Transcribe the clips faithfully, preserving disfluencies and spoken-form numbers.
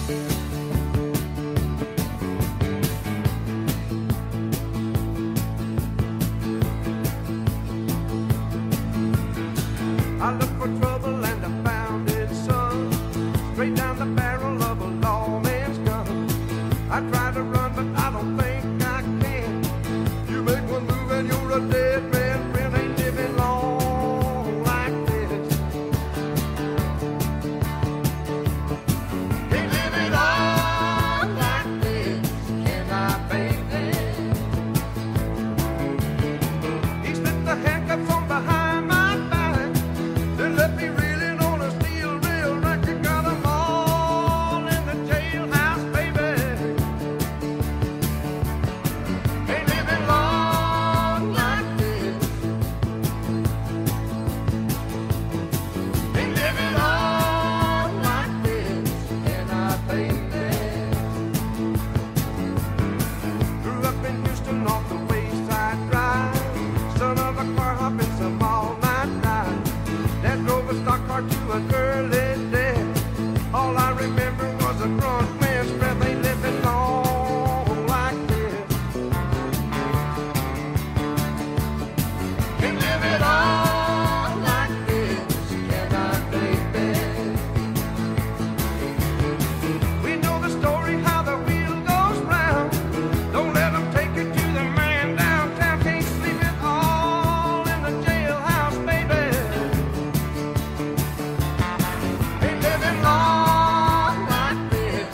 I looked for trouble and I found it, son, straight down the barrel of a lawman's gun. I tried to run, but I don't think I can. You make one move and you're a dead man. Friend, ain't living long like this. Ain't living long like this, can I, baby? He slipped the handcuffs on behind my back, then let me reeling on a steel rail rack. Got 'em all in the jailhouse, baby. Ain't living long like this. Ain't living long like this, can I, baby? Grew up in Houston off the Wayside Drive, son of a car hopping some all-night ride. Dad drove a stock car to an early death. All I remember was a drunk man's breath. Ain't living long like this. Ain't living long like this, can I, baby? We know the story how the wheel goes round. Don't let 'em take you to the man downtown. Can't sleep it all in the jailhouse, baby. Ain't living long like this.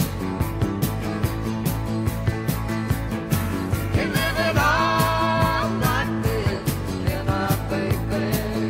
Ain't living long like this, can I, baby?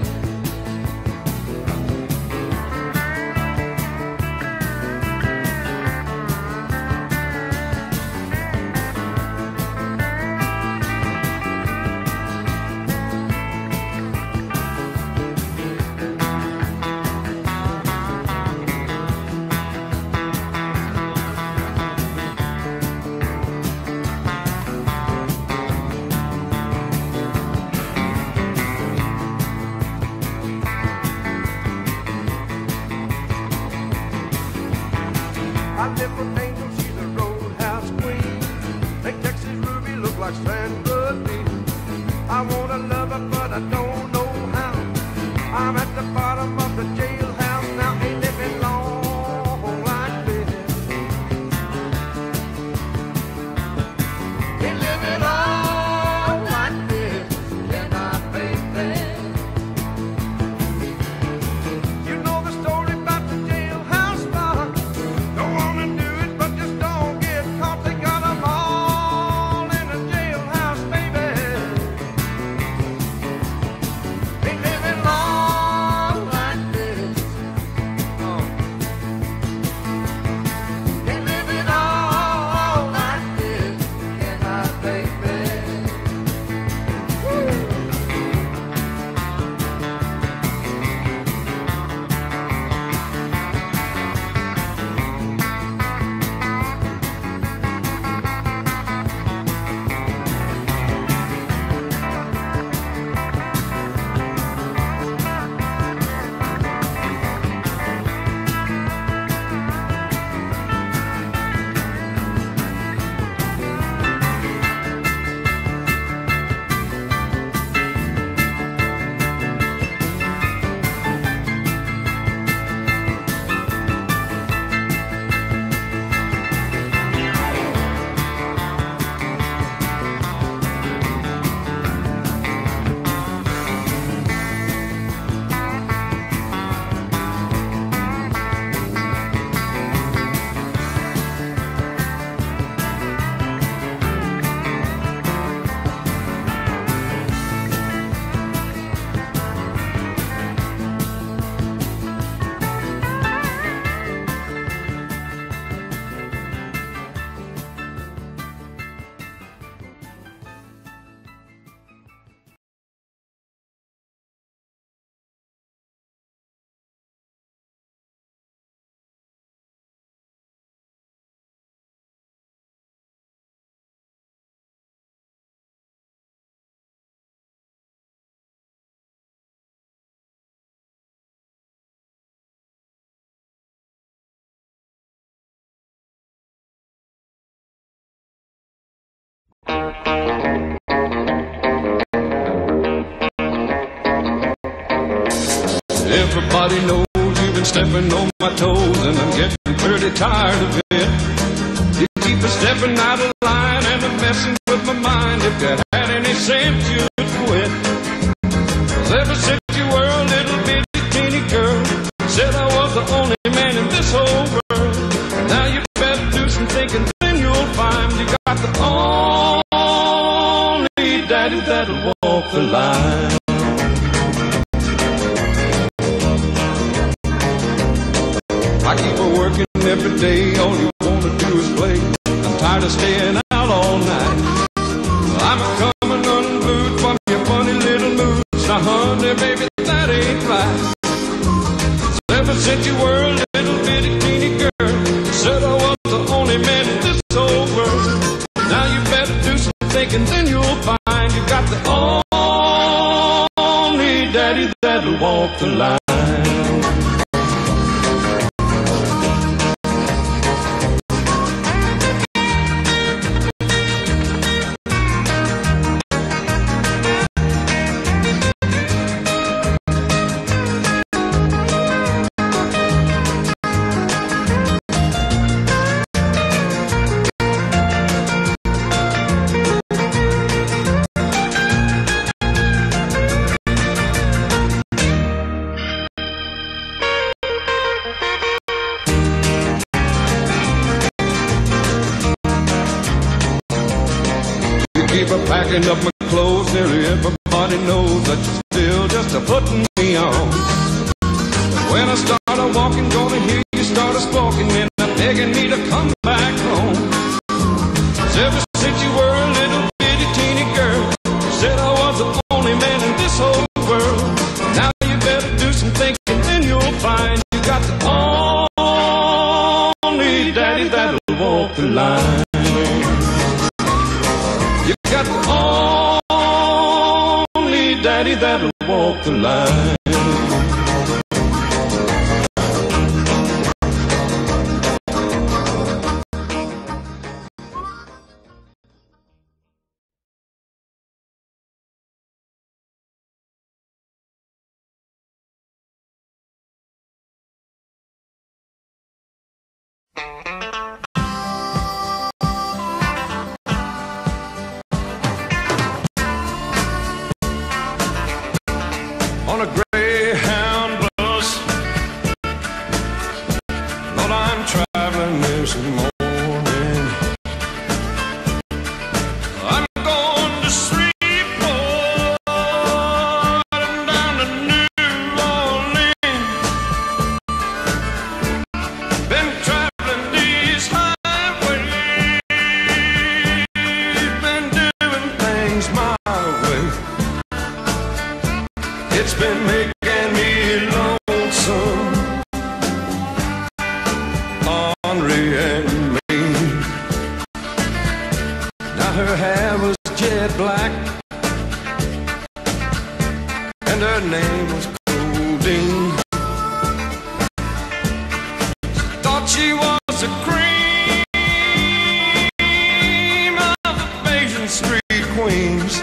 I live with Angel, she's a roadhouse queen. Make Texas Ruby look like Sandra Dee. I wanna love her, but I don't know how. I'm at the bottom of the jailhouse now. Ain't living long like this. Ain't living long like this, can I, baby? You know the story about the jailhouse rock. Don't wanna do it, but just don't get caught. They got 'em all in a jailhouse, Everybody knows you've been stepping on my toes, and I'm getting pretty tired of it. You keep a stepping out of line and a messing with my mind. If you had any sense, you'd quit. 'Cause ever since you were a little bitty teeny girl, said I was the only man in this whole world. Now you better do some thinking, then you'll find you got the only daddy that'll walk the line. I keep her working every day, all you wanna do is play. I'm tired of staying out all night. I'm a coming unglued from your funny little moods. Now honey, baby, that ain't right. So ever since you were a little bitty teeny girl, said I was the only man in this whole world. Now you better do some thinking, then you'll find you got the only daddy that'll walk the line. Keep a packing up my clothes, nearly everybody knows that you're still just a putting me on. When I start a walking, gonna hear you start a squawking, and I'm begging me to come back home. 'Cause ever since you were a little bitty teeny girl, you said I was the only man in this whole world. Now you better do some thinking, then you'll find you got the only daddy that'll walk the line. You got the only daddy that'll walk the line. On a Greyhound bus, Lord, I'm traveling this morning. I'm going to Shreveport and down to New Orleans. Been traveling these highways, been doing things my way. It's been making me lonesome, ornery and mean. Now her hair was jet black, and her name was Codeine. Thought she was a cream of the Basin Street queens.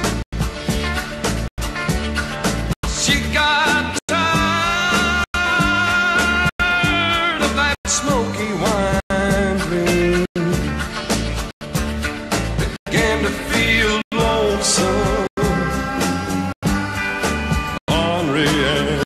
She got tired of that smoky wine dream, began to feel lonesome, ornery and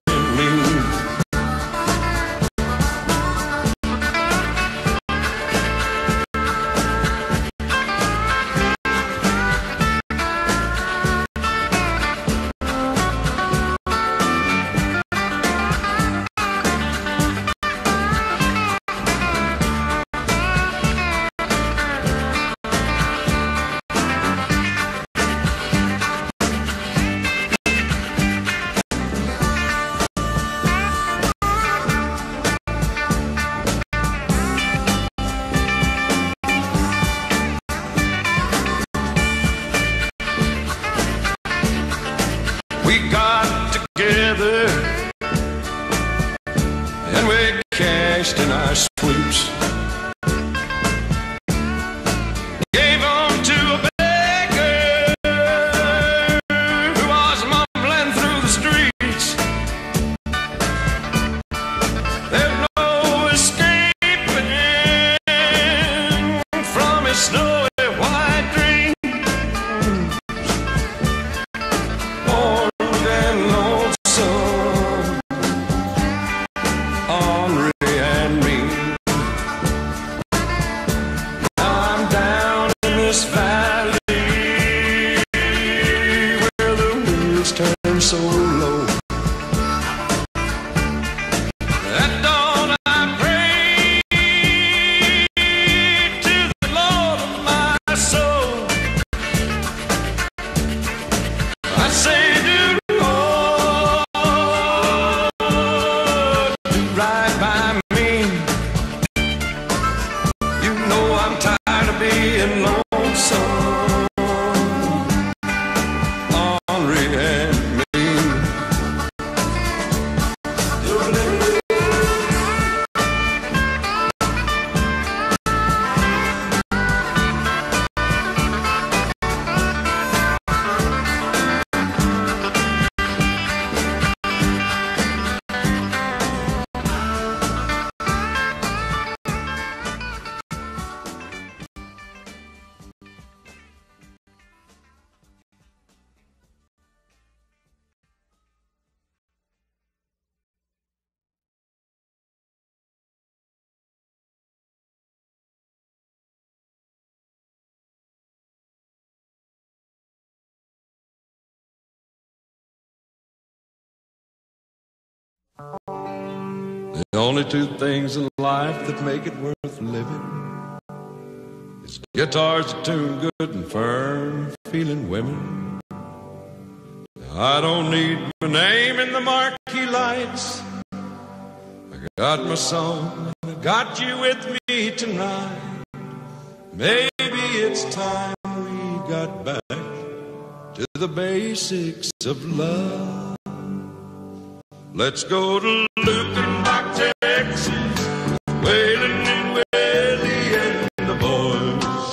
The only two things in life that make it worth living is guitars that tune good and firm feeling women. I don't need my name in the marquee lights. I got my song, I got you with me tonight. Maybe it's time we got back to the basics of love. Let's go to Lukenbach, Texas, Waylon and Willie and the boys.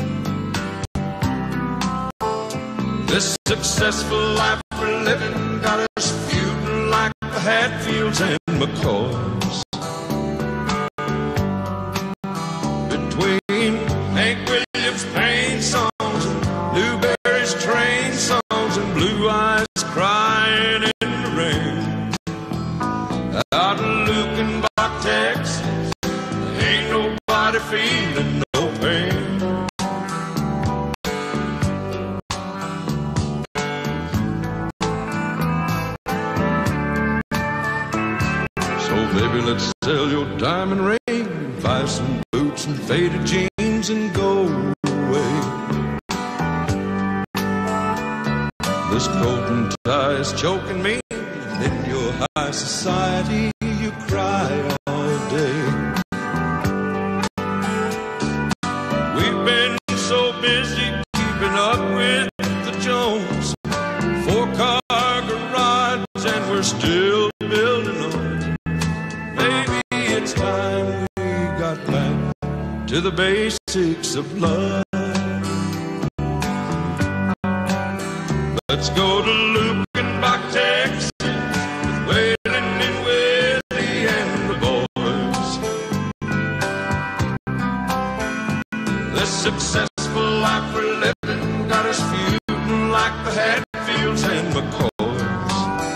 This successful life we're living got us feuding like the Hatfields and McCoys. Between Hank Williams' pain songs and Newberry's train songs and Blue Eyes crying in the rain. Out in Lukenbach, Texas, ain't nobody feeling no pain. So baby, let's sell your diamond ring, buy some boots and faded jeans and go away. This coat and tie is choking me, and in your high society you cry all day. We've been so busy keeping up with the Jones, four-car garage, and we're still building on. Maybe it's time we got back to the basics of love. Let's go to Lukenbach, Texas, with Waylon and Willie and the boys. This successful life we're living got us feuding like the Hatfields and McCoys.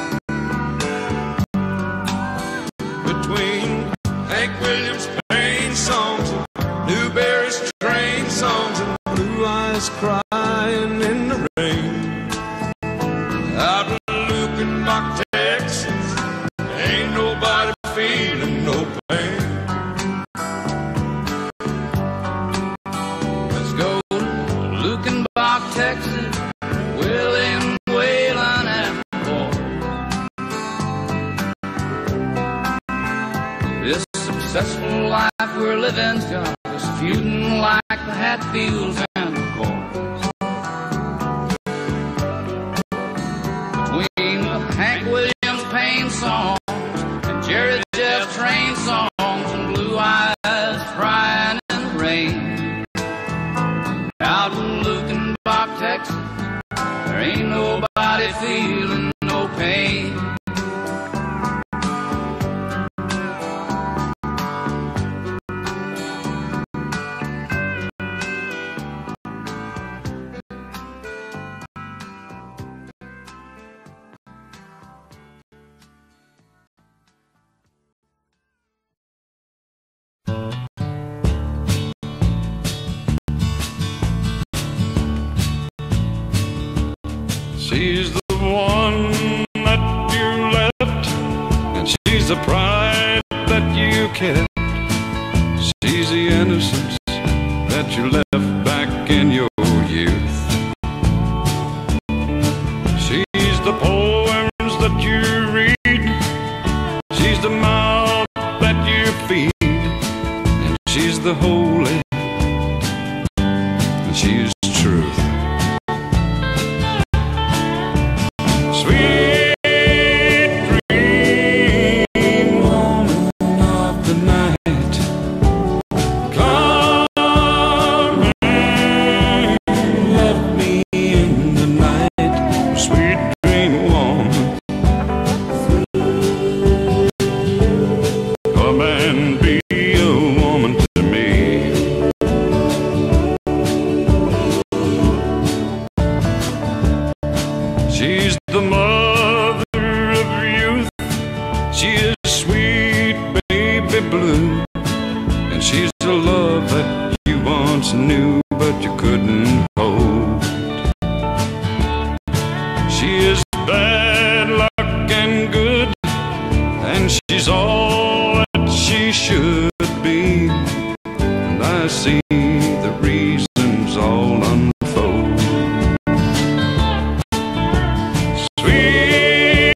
Between Hank Williams' pain songs and Newberry's train songs and Blue Eyes crying in the rain. Out in Lukenbach, Texas, ain't nobody feeling no pain. Let's go to Lukenbach, Texas, Willie and Waylon and the boys. This successful life we're living's got us feuding like the Hatfields and the McCoys. Hank Williams' pain songs and Jerry Jeff train songs and Blue Eyes crying in the rain. Out in Lukenbach, Texas, there ain't nobody feeling no pain. She's the one that you left, and she's the pride that you kept. She's the innocence that you left back in your youth. She's the poems that you read, she's the mouth that you feed, and she's the holy, and she's truth. Sweet dream woman of the night, come and left me in the night. Sweet dream woman, come and be a woman to me. She's the mother of youth, she is sweet baby blue, and she's the love that you once knew but you couldn't hold. She is bad luck and good, and see the reasons all unfold. Sweet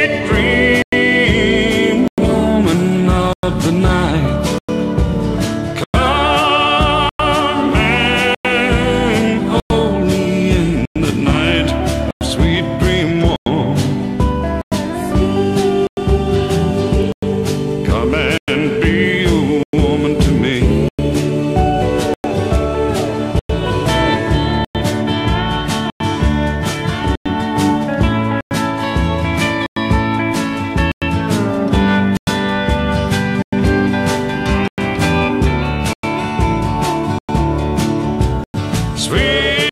dream woman of the night, come and hold me in the night. Sweet dream woman, come and be a woman to me. Sweet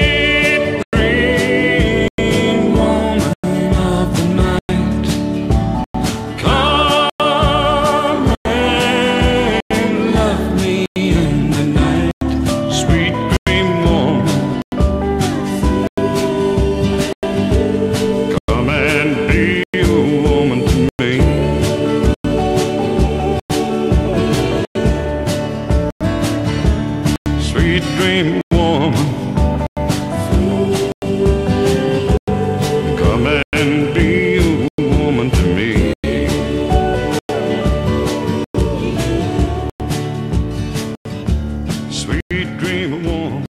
dream woman of the night, come and love me in the night. Sweet dream woman, come and be a woman to me. Sweet dream woman, come and be a woman to me. Sweet dream woman,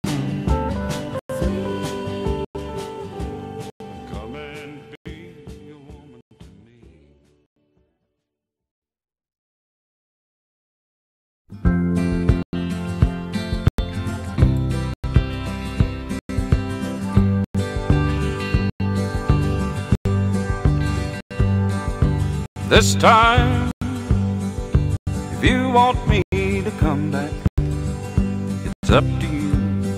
come and be a woman to me. This time, if you want me to come back, it's up to you.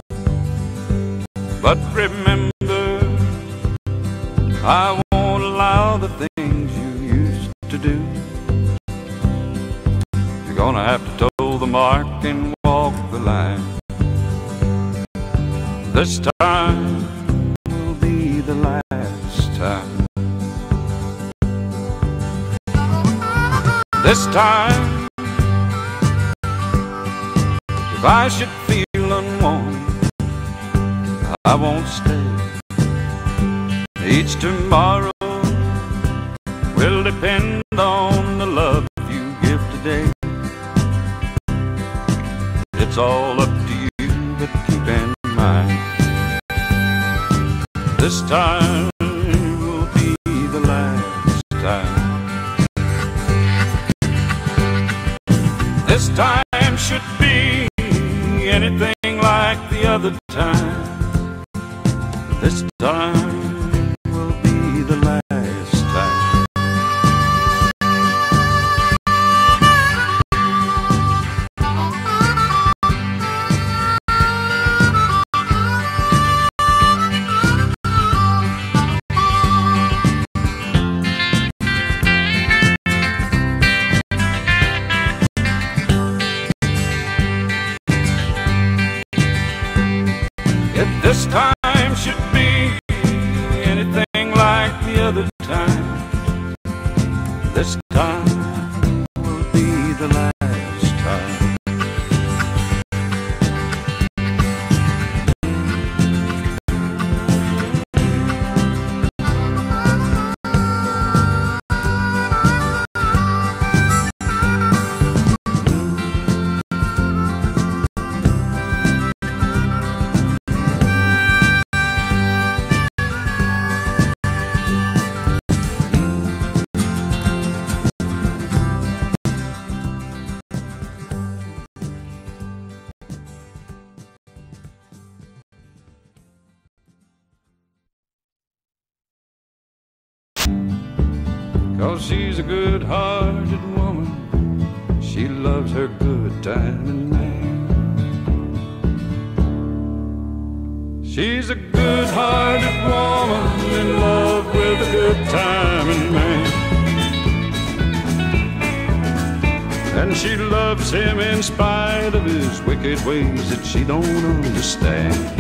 But remember, I won't allow the things you used to do. You're gonna have to toe the mark and walk the line. This time will be the last time. This time, if I should feel unwanted, I won't stay. Each tomorrow will depend on the love you give today. It's all up to you, but keep in mind, this time will be the last time. This time should be anything like the other time. This time will be the last time. If this time should be anything like the other time, this time will be the last time. Cause she's a good-hearted woman, she loves her good timing man. She's a good-hearted woman in love with a good timing man. And she loves him in spite of his wicked ways that she don't understand.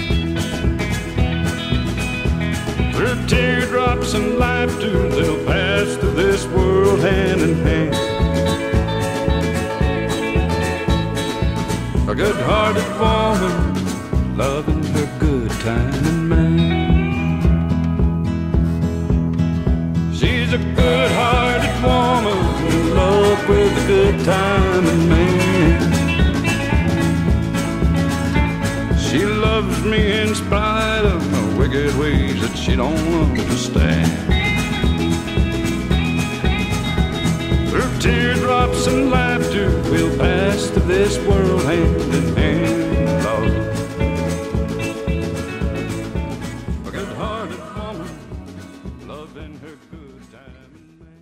Through teardrops and laughter, they'll pass through this world hand in hand. A good-hearted woman, loving her good time man. She's a good-hearted woman in love with a good time man. She loves me in spite of my wicked ways that she don't understand. Through teardrops and laughter, we'll pass through this world hand in hand, Lord. A good-hearted woman, loving her good time man.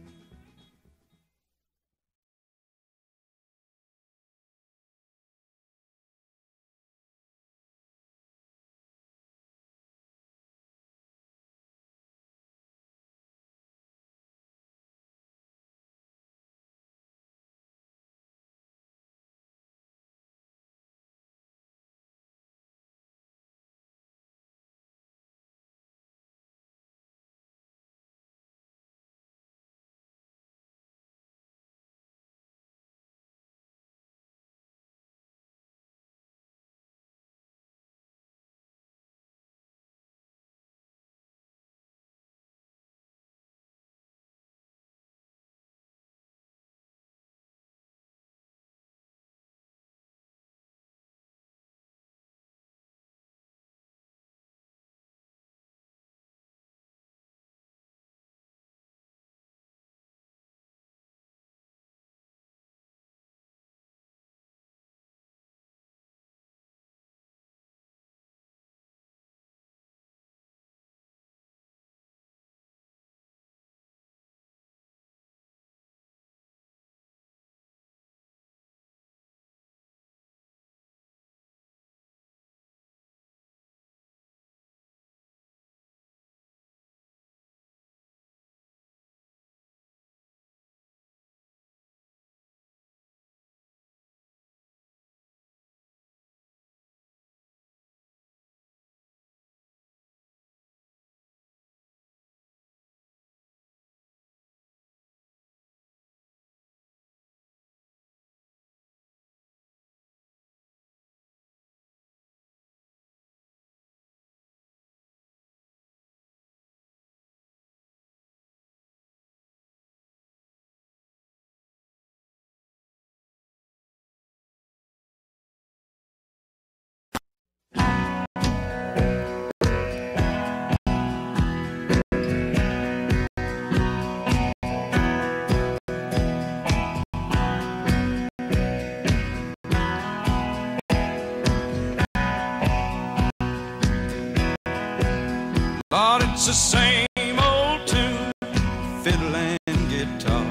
Lord, it's the same old tune, fiddle and guitar.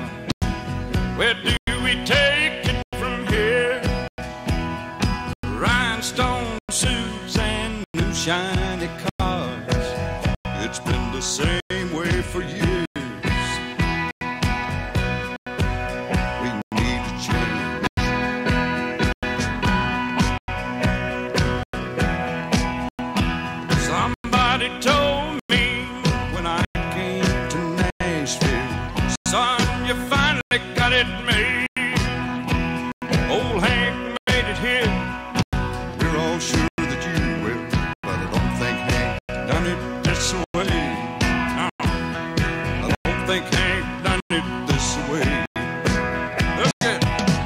Where do we take it from here? Rhinestone suits and new shiny cars. It's been the same way for years. We need to change. Somebody told me when I came to Nashville, son, you finally got it made. Old Hank made it here. We're all sure that you will, but I don't think Hank done it this way. No, I don't think Hank done it this way. Look at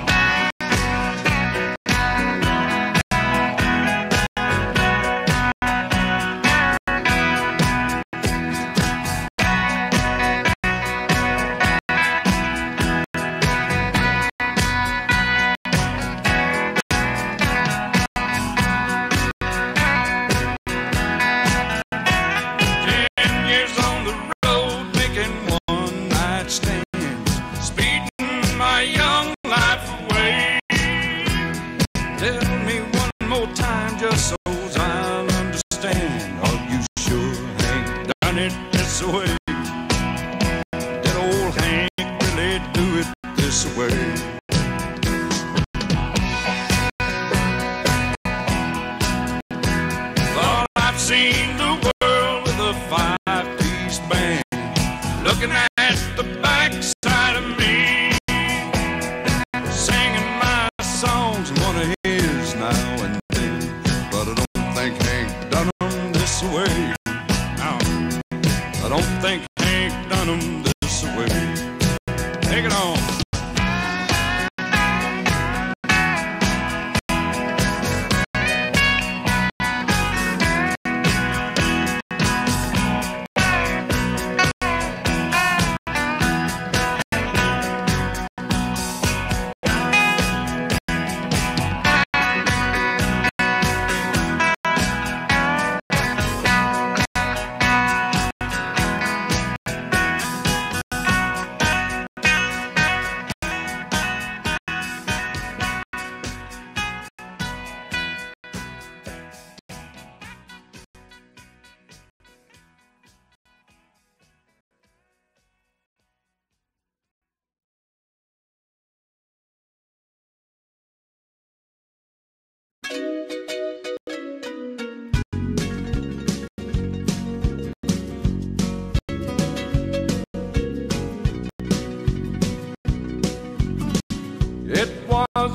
so I'll understand. Are you sure Hank done it this way? Did old Hank really do it this way? Thought I've seen the world with a five-piece band, looking at the backside of me, singing my songs in one of his nights.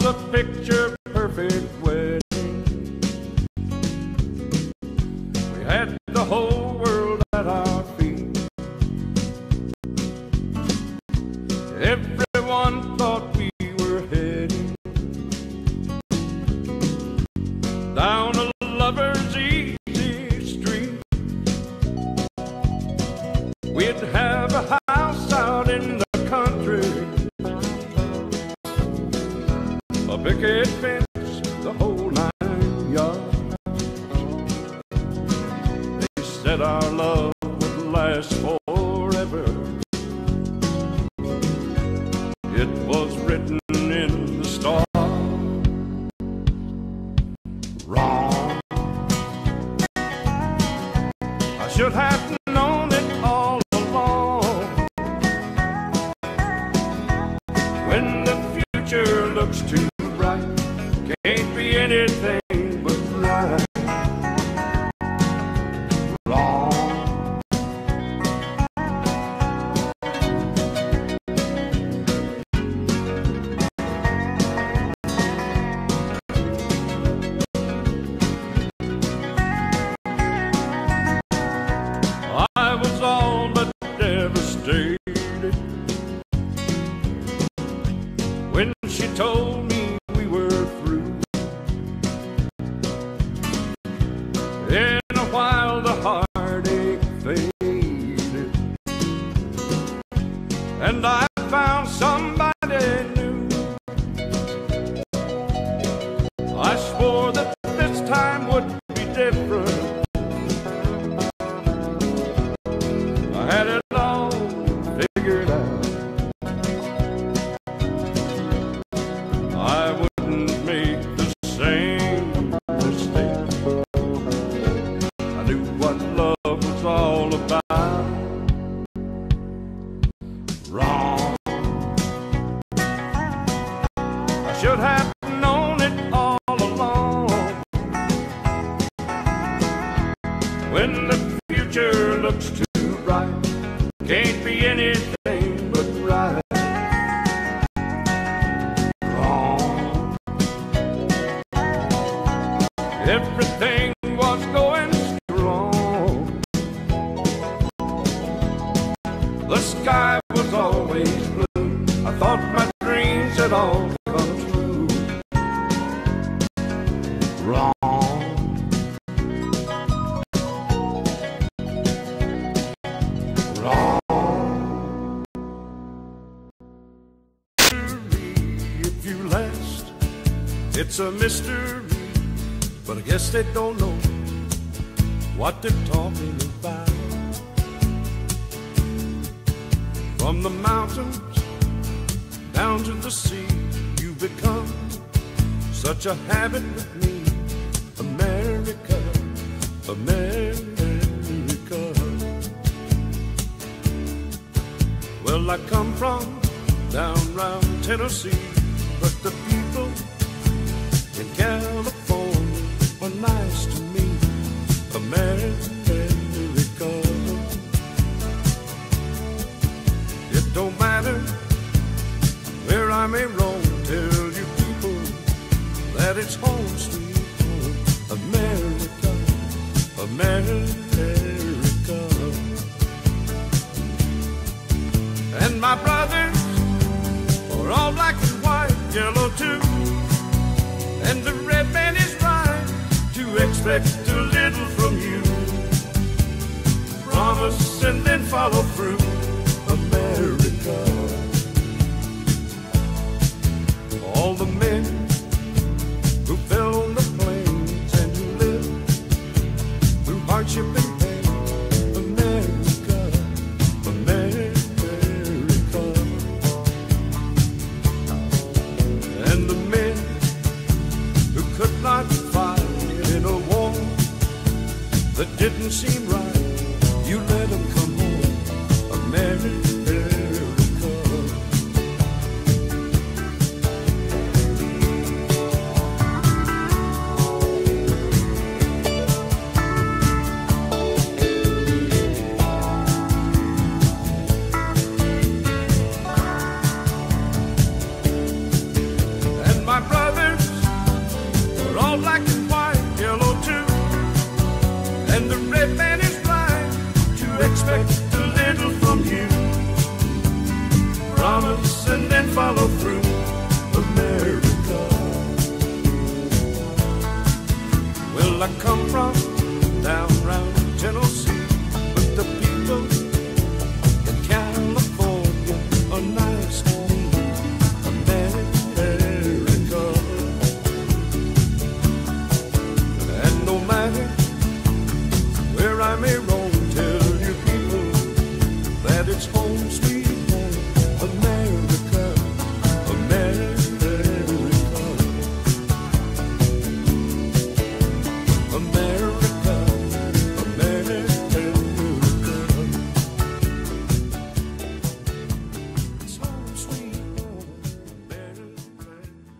a picture perfect wedding. We had the whole world at our feet. Everyone thought we were heading down a lover's easy street. We'd have a house out in the country, a picket fence, the whole nine yards. They said our love would last forever. It was written in the stars. Wrong. I should have known it all along. When the future looks too bright, can't be anything but right. Wrong. I was all but devastated when she told me we were through. In a while the heartache faded, and I found somebody new. I swore that this time would be different. I had it all figured out. I wouldn't make the same mistake. I knew what love was all about. Wrong. I should have known it all along. When the future looks too bright, can't be anything but right. Wrong. Everything was going strong. The sky was always blue. I thought my dreams had all come true. Wrong. Wrong. If you last, it's a mystery, but I guess they don't know what they're talking about. From the mountains down to the sea, you become such a habit with me. America, America. Well, I come from down round Tennessee, but the people in California are nice to me. America. It don't matter where I may roam, tell you people that it's home sweet home. America, America. And my brothers are all black and white, yellow too. And the red man is right to expect a little from you. Promise and then follow through. America. All the men who fell on the plains and who lived through hardship and pain. America, America. And the men who could not fight in a war that didn't seem right, you let them come home. America. My brother black and white, yellow too. And the red man is right to expect a little from you. Promise and then follow through, America. Well, I come from down round Tennessee, but the people in California are nice to me. America. And no matter where I may roam, tell you people that it's home sweet home, America, America, America, America. It's home sweet home, America.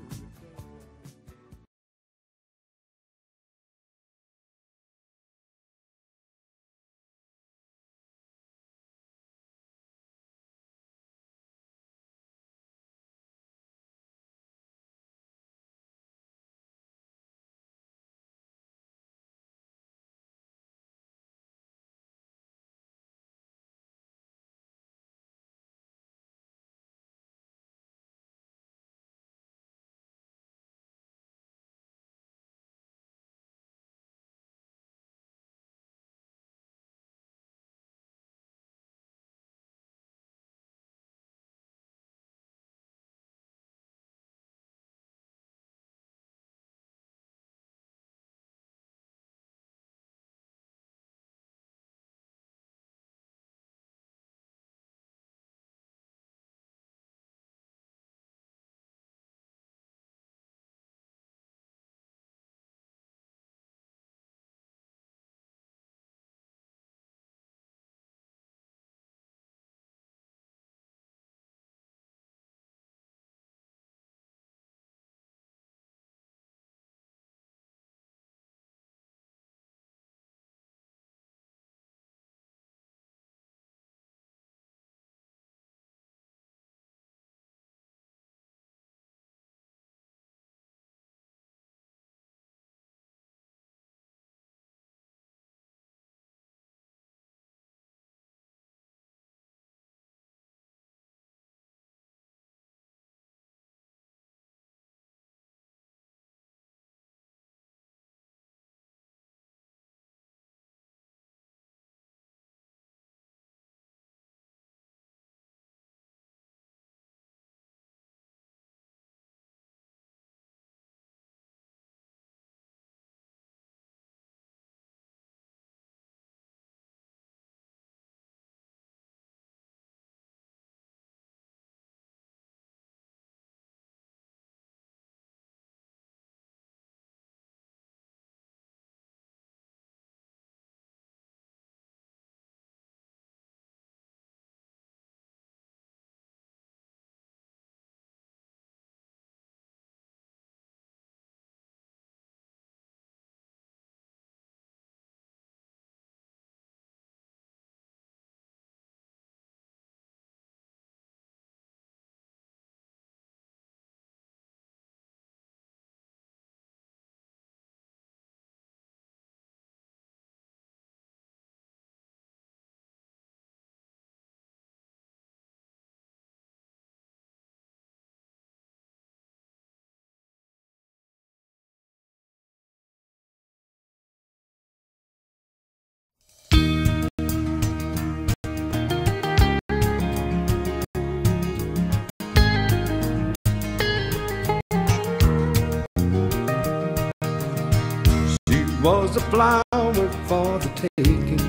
Was a flower for the taking,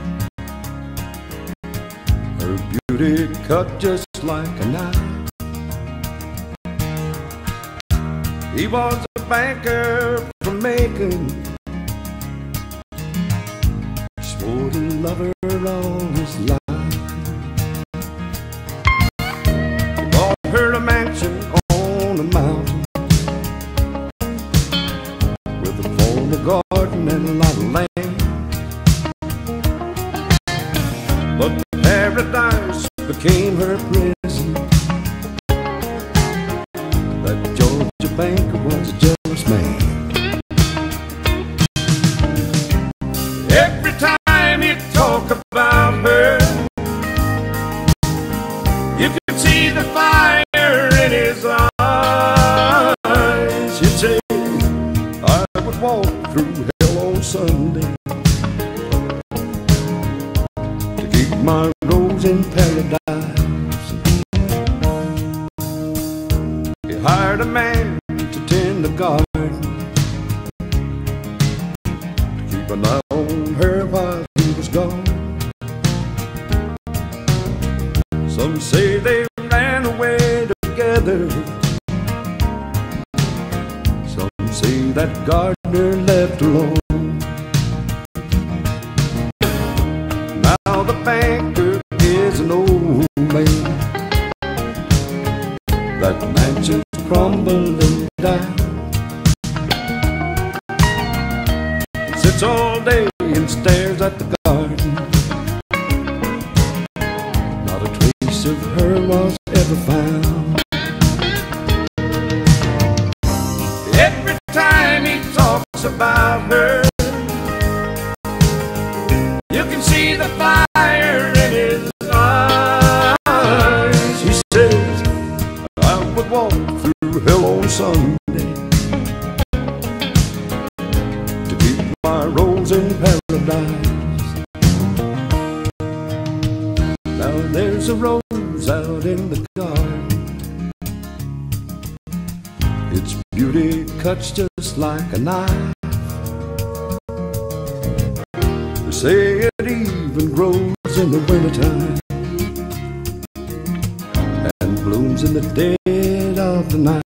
her beauty cut just like a knife. He was a banker from Macon, swore to love her all his life. He bought her a mansion on a mountain with a formal garden and a lot of land. But paradise became her prison. That Georgia banker was a jealous man. walk through hell on Sunday to keep my rose in paradise. He hired a man to tend the garden, to keep an eye on her while he was gone. Some say they ran away together, some say that gardener left alone. Now the banker is an old man, that mansion's crumbling down. He sits all day and stares at the garden, not a trace of her was ever found. Every time he talks about her, you can see the fire in his eyes. He says, I would walk through hell on Sunday to keep my rose in paradise. Now there's a rose out in the garden, its beauty cuts just like a knife. They say it even grows in the wintertime and blooms in the dead of the night.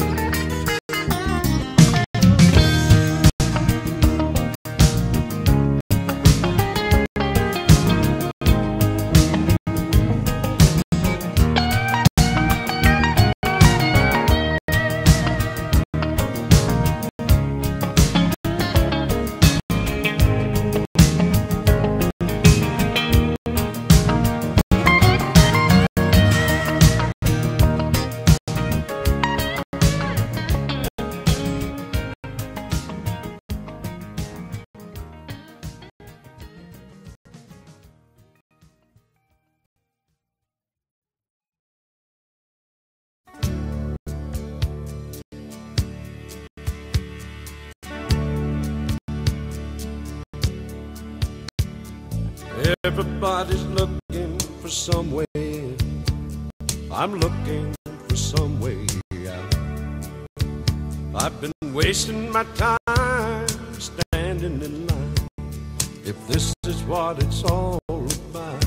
Everybody's looking for some way. I'm looking for some way out. I've been wasting my time standing in line, if this is what it's all about.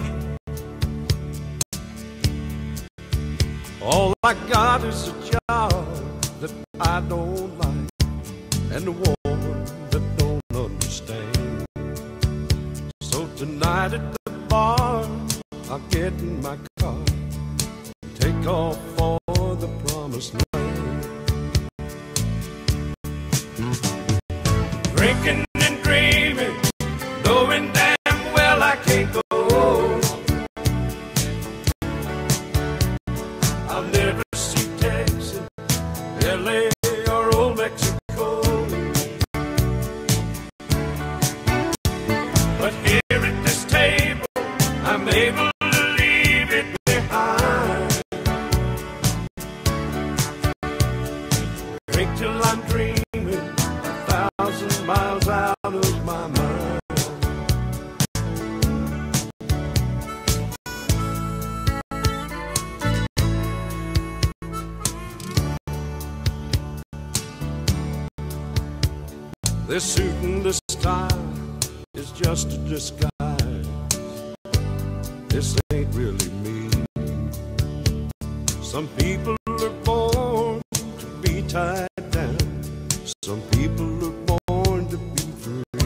All I got is a job that I don't like and a woman that don't understand. So tonight at the bar, I'll get in my car, take off for the promised land. Drinking and dreaming, knowing damn well I can't go. I'll never see Texas, L A or old Mexico. But here at this table, I'm able to leave it behind. Drink till I'm dreaming, a thousand miles out of my mind. This suit and this tie is just a disguise. This ain't really me. Some people are born to be tied down, some people are born to be free.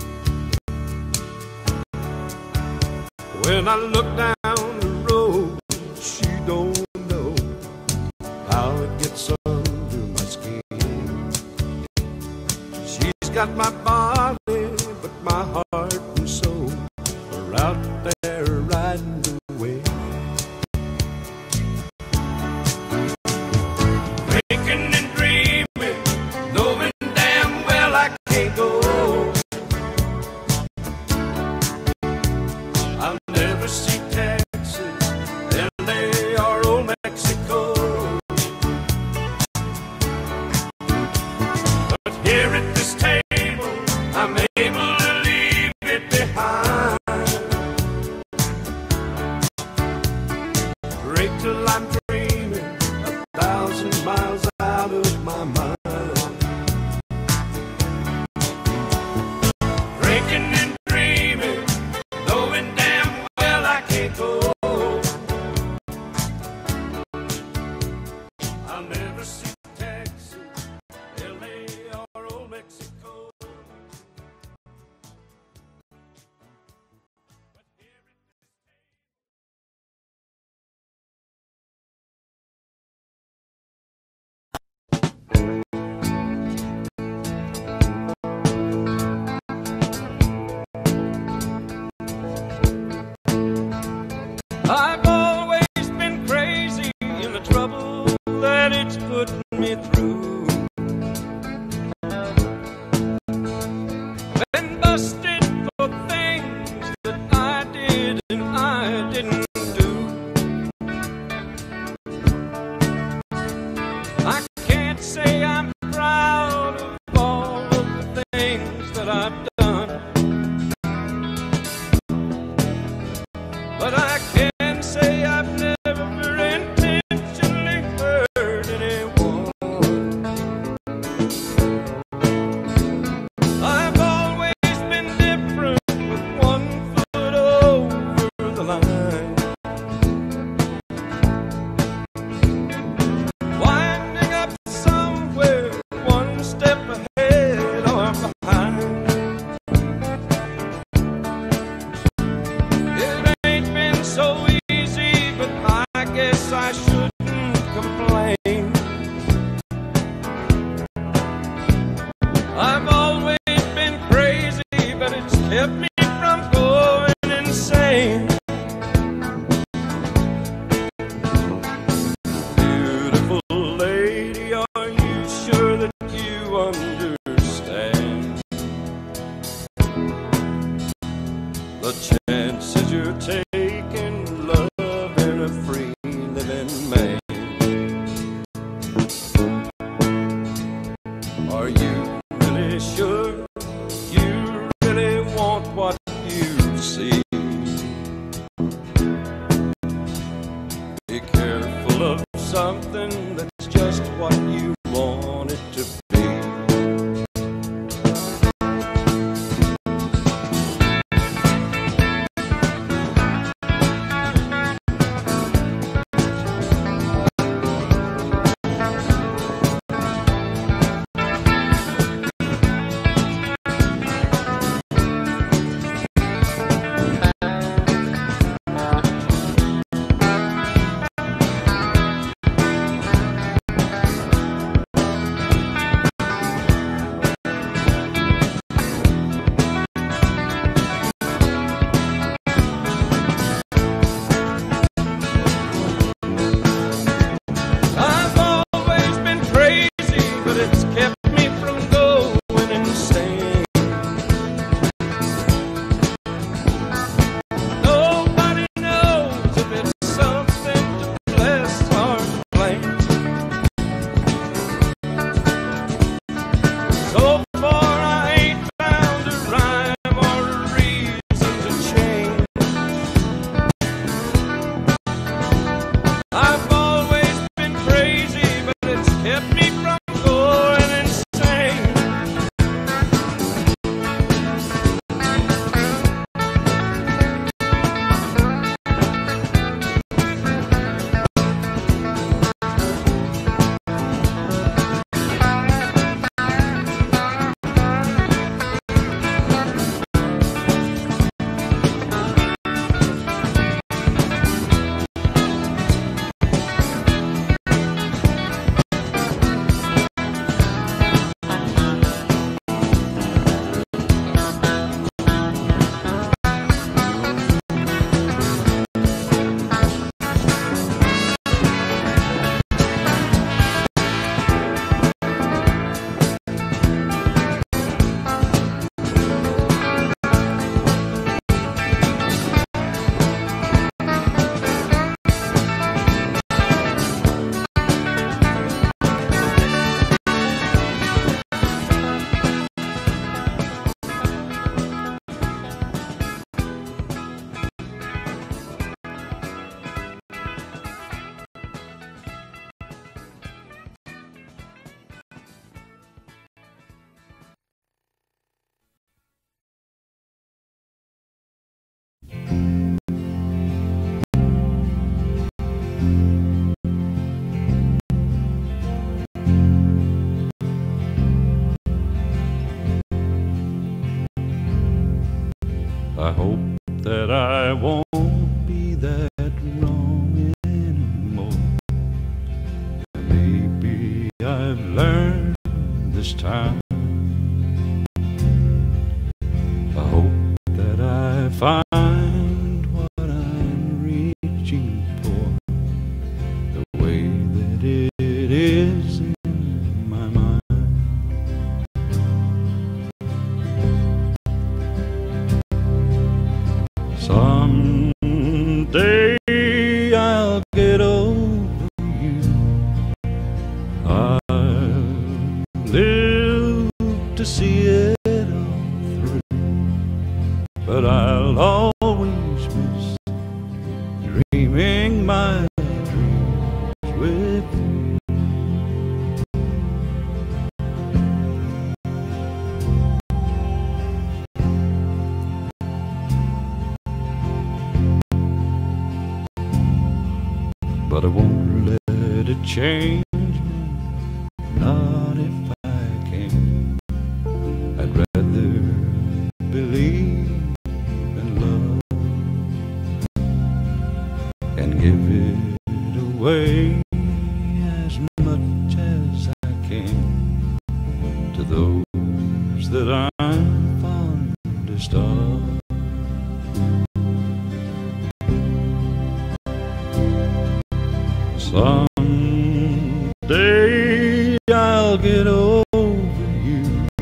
When I look down the road, she don't know how it gets under my skin. She's got my body, but my heart and soul are out there riding the wave. Drinking and dreaming, knowing damn well I can't go. I'll never see Texas, L A or old Mexico. But here at this table, what I've done, but I can say I've never intentionally hurt anyone. I've always been different, with one foot over the line, winding up somewhere one step ahead or behind. It ain't been so easy, but I guess I shouldn't complain. I've always been crazy, but it's kept me from going insane. Beautiful lady, are you sure that you understand the chances you're taking, loving a free living man? Are you really sure you really want what you see? Be careful of something that's just what you want it to be. I've always been crazy, but it's kept me from going insane. Nobody knows if it's something to bless or to blame. So far I ain't found a rhyme or a reason to change. I've always been crazy, but it's kept me from going insane. I hope that I won't be that wrong anymore. Maybe I've learned this time. I hope that I find what I'm reaching for, the way that it is in my mind. Someday I'll get over you. I'll live to see it all but I'll always miss dreaming my dreams with you. But I won't let it change me, not if I can. I'd rather believe in love and give it away as much as I can to those that I'm fondest of. Someday I'll get over you.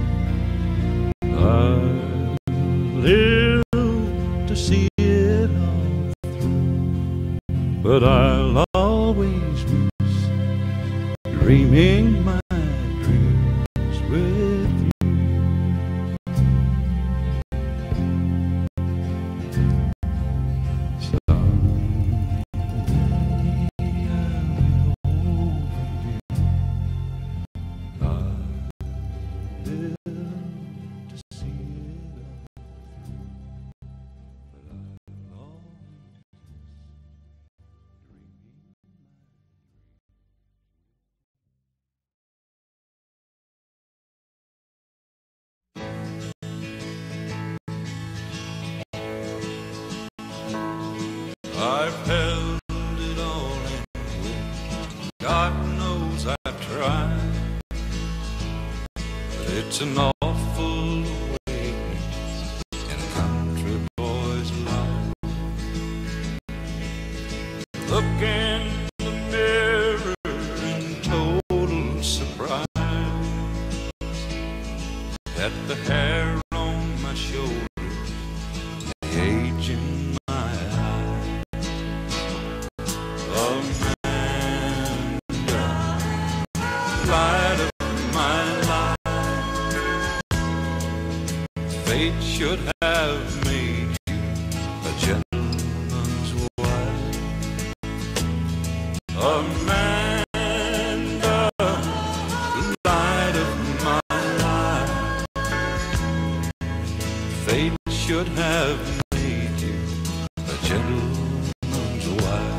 I'll live to see it all through, but I'll always miss dreaming my dreams with you. I've held it all in with, God knows I've tried, but it's an awful awakening in a country boy's life. Look in the mirror in total surprise at the hair on my shoulder, the age in my eye. Amanda, light of my life, fate should have made you a gentleman's wife. Amanda, light of my life, fate should have made you a gentleman's wife.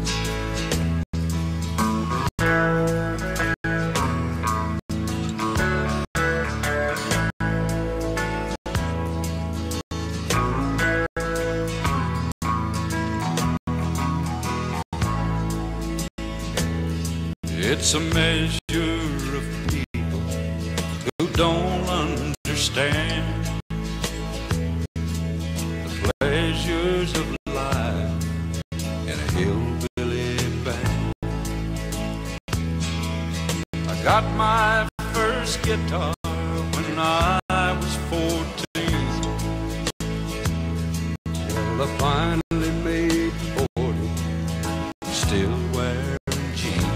It's a measure of people who don't understand the pleasures of life in a hillbilly band. I got my first guitar when I was fourteen. Well, I finally made forty, still wearing jeans.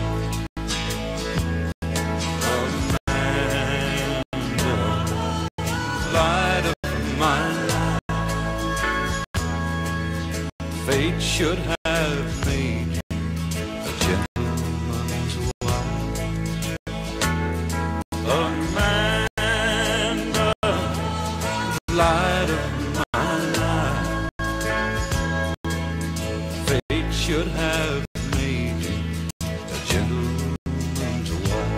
Light of my life, fate should have made you a gentleman's wife. Amanda, light of my life, fate should have made you a gentleman's wife.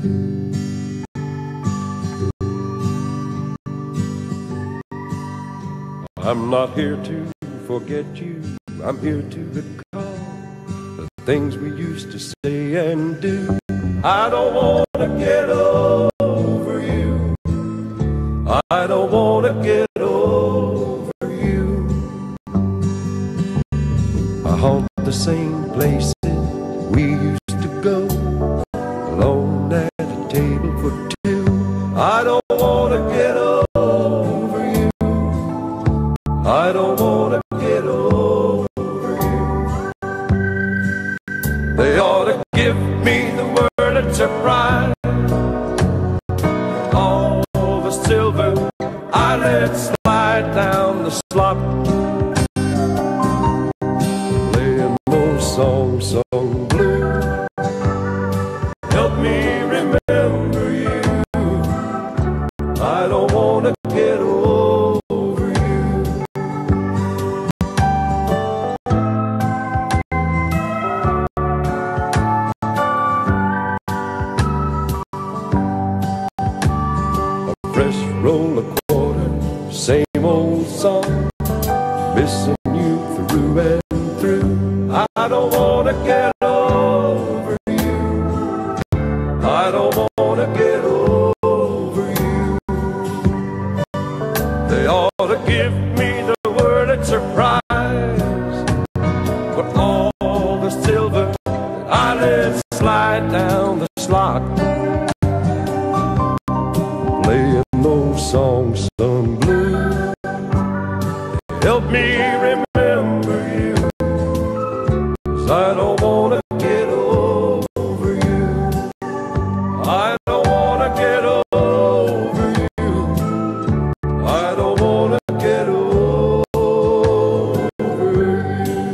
I'm not here to forget you, I'm here to recall the things we used to say and do. I don't want to get over you, I don't want to get over you. I haunt the same places we used to go, alone at a table for two. I don't want to get over you, I don't want to get over you. They ought to give me the word at surprise. All the silver I let slide down the slot, playing those songs sung blue. Help me remember you, I don't want to get over you. Fresh roll of quarters, same old song, missing you through and through. I don't want to get over you, I don't want to get over you. They ought to give me the word at surprise, for all the silver I let slide down the slot, playing those songs sung blue. Help me remember you, 'cause I don't want to get over you, I don't want to get over you, I don't want to get over you.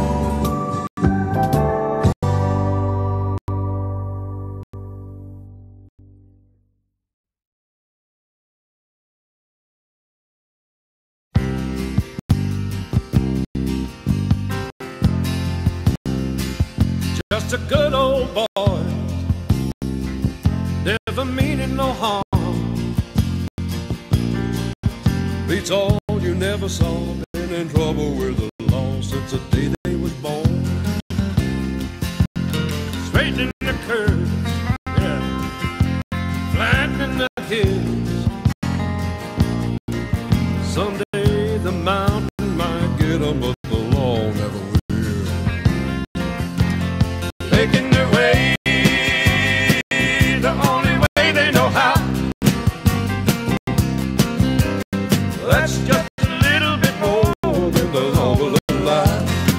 Just a good old boy, never meaning no harm. Beats all you never saw, been in trouble with the law since the day they was born. Straightening the curves, yeah, flattening the hills. Someday the mountain might get 'em, but the law never will. Making their way the only way they know how. That's just a little bit more than the law will allow.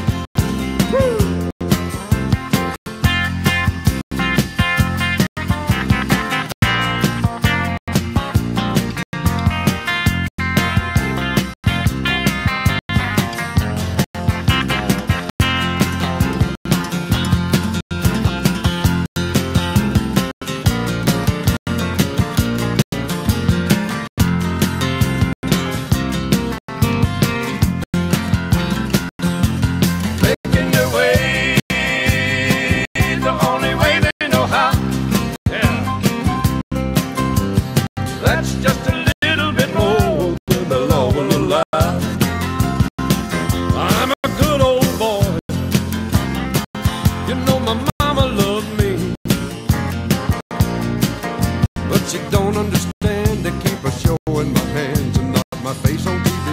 She don't understand, they keep her showing my hands and not my face on T V.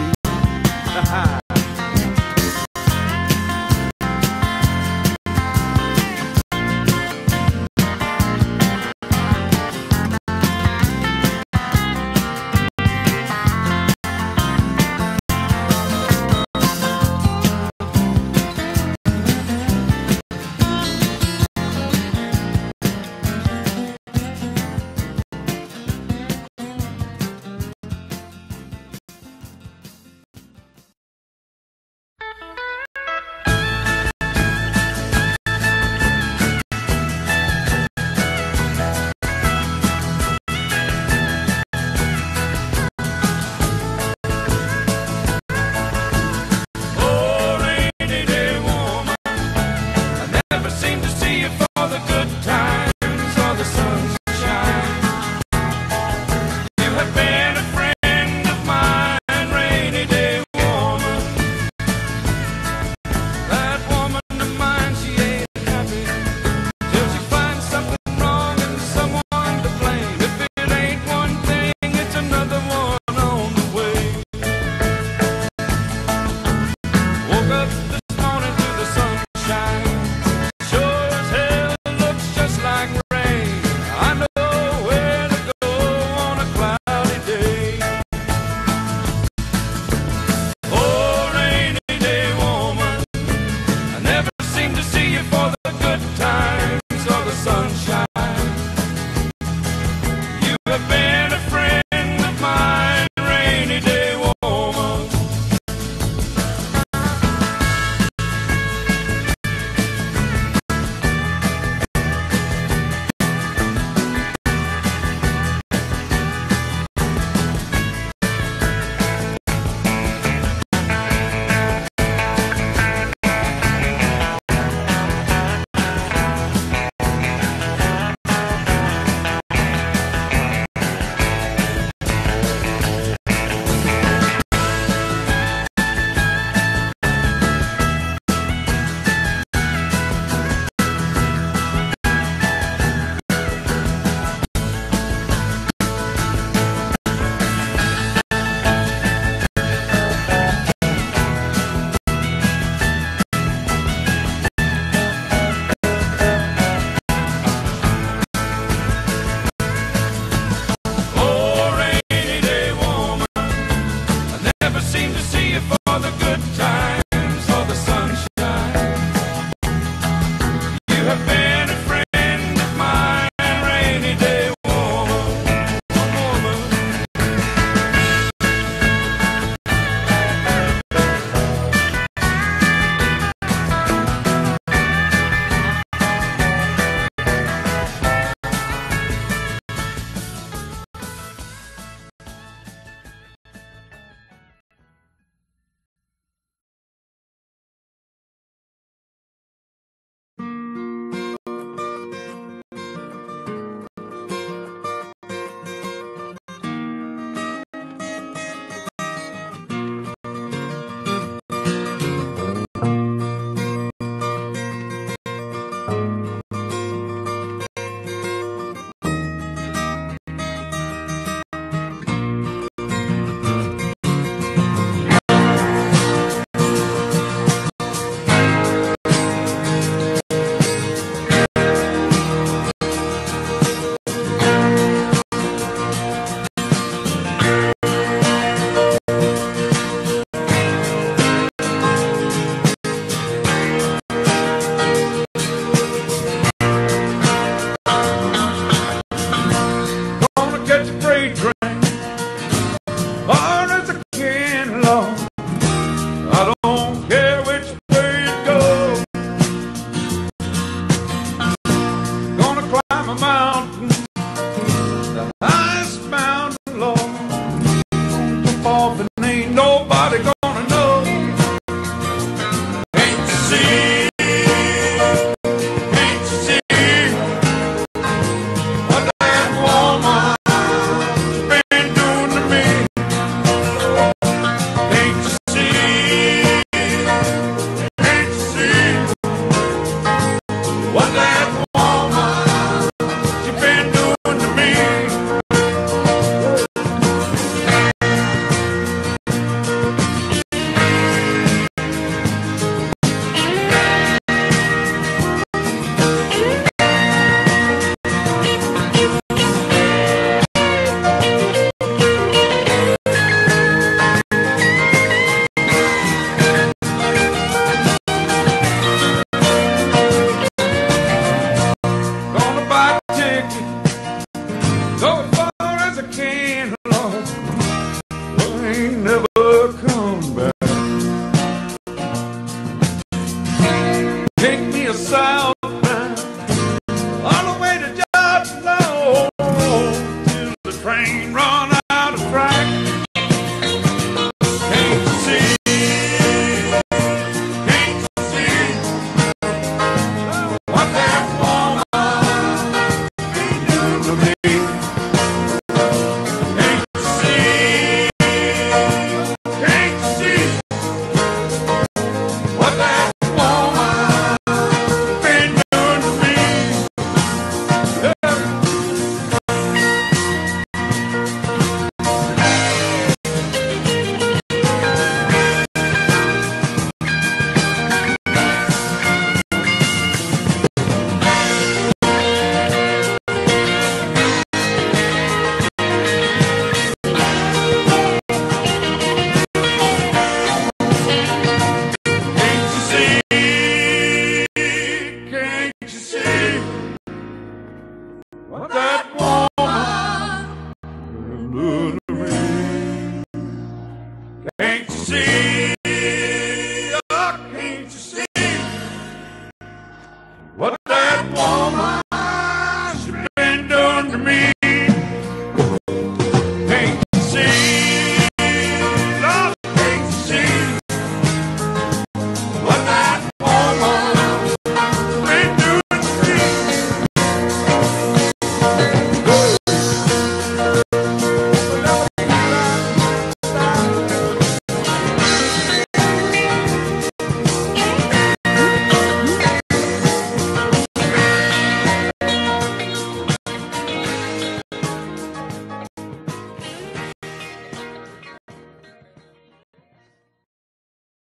climb a mountain.